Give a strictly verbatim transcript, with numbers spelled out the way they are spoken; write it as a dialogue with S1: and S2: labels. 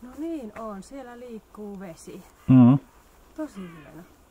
S1: No niin on, siellä liikkuu vesi.
S2: Mm.
S1: Tosi hieno.